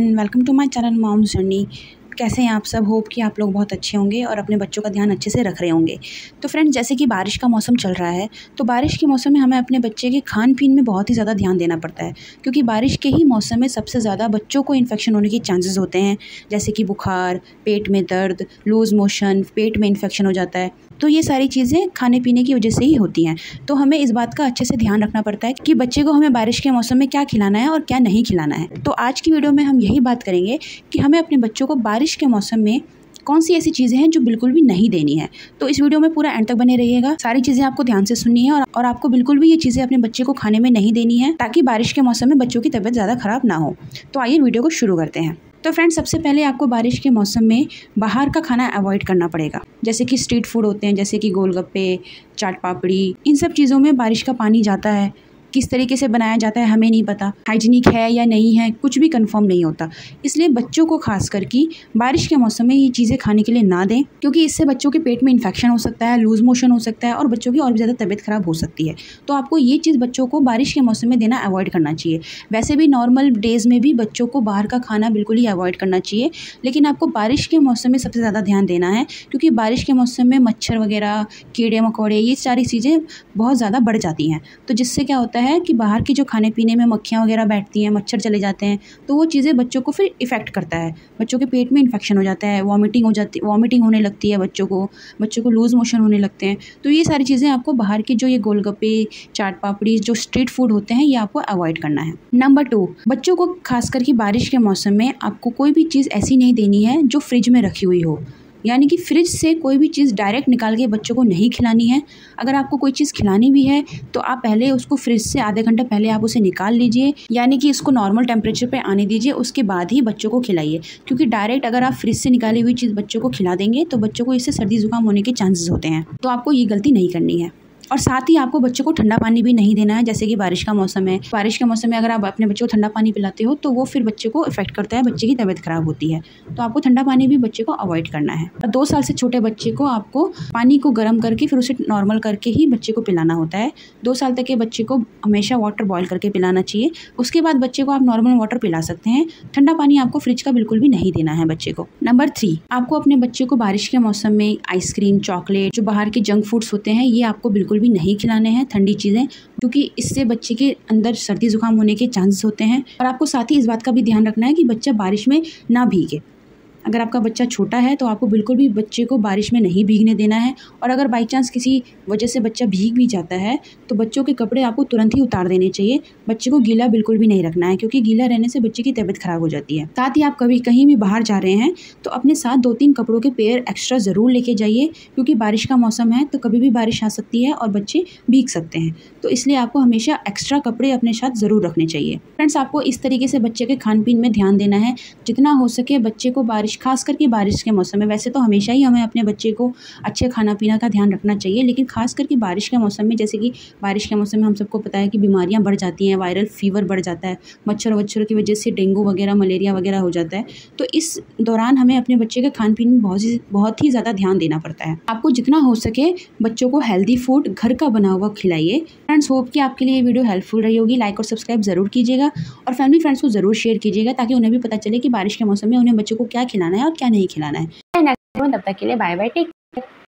Everyone, welcome to my channel moms journey. कैसे हैं आप सब? होप कि आप लोग बहुत अच्छे होंगे और अपने बच्चों का ध्यान अच्छे से रख रहे होंगे। तो फ्रेंड्स, जैसे कि बारिश का मौसम चल रहा है, तो बारिश के मौसम में हमें अपने बच्चे के खान पीन में बहुत ही ज़्यादा ध्यान देना पड़ता है, क्योंकि बारिश के ही मौसम में सबसे ज़्यादा बच्चों को इन्फेक्शन होने के चांसेस होते हैं, जैसे कि बुखार, पेट में दर्द, लूज़ मोशन, पेट में इन्फेक्शन हो जाता है। तो ये सारी चीज़ें खाने पीने की वजह से ही होती हैं। तो हमें इस बात का अच्छे से ध्यान रखना पड़ता है कि बच्चे को हमें बारिश के मौसम में क्या खिलाना है और क्या नहीं खिलाना है। तो आज की वीडियो में हम यही बात करेंगे कि हमें अपने बच्चों को बारिश के मौसम में कौन सी ऐसी चीज़ें हैं जो बिल्कुल भी नहीं देनी है। तो इस वीडियो में पूरा एंड तक बने रहिएगा। सारी चीज़ें आपको ध्यान से सुननी है और आपको बिल्कुल भी ये चीज़ें अपने बच्चे को खाने में नहीं देनी है, ताकि बारिश के मौसम में बच्चों की तबीयत ज़्यादा ख़राब ना हो। तो आइए वीडियो को शुरू करते हैं। तो फ्रेंड्स, सबसे पहले आपको बारिश के मौसम में बाहर का खाना अवॉइड करना पड़ेगा, जैसे कि स्ट्रीट फूड होते हैं, जैसे कि गोलगप्पे, चाट पापड़ी। इन सब चीज़ों में बारिश का पानी जाता है। किस तरीके से बनाया जाता है हमें नहीं पता, हाइजीनिक है या नहीं है, कुछ भी कंफर्म नहीं होता। इसलिए बच्चों को खास करके बारिश के मौसम में ये चीज़ें खाने के लिए ना दें, क्योंकि इससे बच्चों के पेट में इन्फेक्शन हो सकता है, लूज मोशन हो सकता है और बच्चों की और भी ज़्यादा तबीयत ख़राब हो सकती है। तो आपको ये चीज़ बच्चों को बारिश के मौसम में देना अवॉइड करना चाहिए। वैसे भी नॉर्मल डेज़ में भी बच्चों को बाहर का खाना बिल्कुल ही अवॉइड करना चाहिए, लेकिन आपको बारिश के मौसम में सबसे ज़्यादा ध्यान देना है, क्योंकि बारिश के मौसम में मच्छर वगैरह, कीड़े मकोड़े, ये सारी चीज़ें बहुत ज़्यादा बढ़ जाती हैं। तो जिससे क्या होता है कि बाहर की जो खाने पीने में मक्खियाँ वगैरह बैठती हैं, मच्छर चले जाते हैं, तो वो चीज़ें बच्चों को फिर इफ़ेक्ट करता है। बच्चों के पेट में इन्फेक्शन हो जाता है, वॉमिटिंग होने लगती है बच्चों को लूज़ मोशन होने लगते हैं। तो ये सारी चीज़ें आपको बाहर के जो ये गोलगप्पे, चाट पापड़ी, जो स्ट्रीट फूड होते हैं, ये आपको अवॉइड करना है। नंबर 2, बच्चों को खास करके बारिश के मौसम में आपको कोई भी चीज़ ऐसी नहीं देनी है जो फ्रिज में रखी हुई हो। यानी कि फ्रिज से कोई भी चीज़ डायरेक्ट निकाल के बच्चों को नहीं खिलानी है। अगर आपको कोई चीज़ खिलानी भी है तो आप पहले उसको फ्रिज से आधे घंटे पहले आप उसे निकाल लीजिए, यानी कि इसको नॉर्मल टेम्परेचर पे आने दीजिए, उसके बाद ही बच्चों को खिलाइए। क्योंकि डायरेक्ट अगर आप फ्रिज से निकाली हुई चीज़ बच्चों को खिला देंगे तो बच्चों को इससे सर्दी जुकाम होने के चांसेस होते हैं। तो आपको ये गलती नहीं करनी है। और साथ ही आपको बच्चों को ठंडा पानी भी नहीं देना है, जैसे कि बारिश का मौसम है। बारिश के मौसम में अगर आप अपने बच्चों को ठंडा पानी पिलाते हो तो वो फिर बच्चे को इफेक्ट करता है, बच्चे की तबीयत खराब होती है। तो आपको ठंडा पानी भी बच्चे को अवॉइड करना है। और 2 साल से छोटे बच्चे को आपको पानी को गर्म करके फिर उसे नॉर्मल करके ही बच्चे को पिलाना होता है। 2 साल तक के बच्चे को हमेशा वाटर बॉयल करके पिलाना चाहिए। उसके बाद बच्चे को आप नॉर्मल वाटर पिला सकते हैं। ठंडा पानी आपको फ्रिज का बिल्कुल भी नहीं देना है बच्चे को। नंबर 3, आपको अपने बच्चे को बारिश के मौसम में आइसक्रीम, चॉकलेट, जो बाहर के जंक फूड्स होते हैं, ये आपको बिल्कुल भी नहीं खिलाने हैं, ठंडी चीज़ें, क्योंकि इससे बच्चे के अंदर सर्दी जुकाम होने के चांसेस होते हैं। और आपको साथ ही इस बात का भी ध्यान रखना है कि बच्चा बारिश में ना भीगे। अगर आपका बच्चा छोटा है तो आपको बिल्कुल भी बच्चे को बारिश में नहीं भीगने देना है। और अगर बाई चांस किसी वजह से बच्चा भीग भी जाता है तो बच्चों के कपड़े आपको तुरंत ही उतार देने चाहिए। बच्चे को गीला बिल्कुल भी नहीं रखना है, क्योंकि गीला रहने से बच्चे की तबीयत ख़राब हो जाती है। साथ ही आप कभी कहीं भी बाहर जा रहे हैं तो अपने साथ 2-3 कपड़ों के पेयर एक्स्ट्रा ज़रूर लेके जाइए, क्योंकि बारिश का मौसम है तो कभी भी बारिश आ सकती है और बच्चे भीग सकते हैं। तो इसलिए आपको हमेशा एक्स्ट्रा कपड़े अपने साथ ज़रूर रखने चाहिए। फ्रेंड्स, आपको इस तरीके से बच्चे के खान पीन में ध्यान देना है। जितना हो सके बच्चे को खास करके बारिश के मौसम में, वैसे तो हमेशा ही हमें अपने बच्चे को अच्छे खाना पीना का ध्यान रखना चाहिए, लेकिन खास करके बारिश के मौसम में, जैसे कि बारिश के मौसम में हम सबको पता है कि बीमारियां बढ़ जाती हैं, वायरल फीवर बढ़ जाता है, मच्छर की वजह से डेंगू वगैरह, मलेरिया वगैरह हो जाता है। तो इस दौरान हमें अपने बच्चे के खान पीन में बहुत ही ज़्यादा ध्यान देना पड़ता है। आपको जितना हो सके बच्चों को हेल्दी फूड घर का बना हुआ खिलाइए। फ्रेंड्स, होप कि आपके लिए ये वीडियो हेल्पफुल रही होगी। लाइक और सब्सक्राइब ज़रूर कीजिएगा और फैमिली फ्रेंड्स को ज़रूर शेयर कीजिएगा, ताकि उन्हें भी पता चले कि बारिश के मौसम में उन्हें बच्चों को क्या खिलाना है और क्या नहीं खिलाना है। तब तक के लिए बाय बाय, टेक।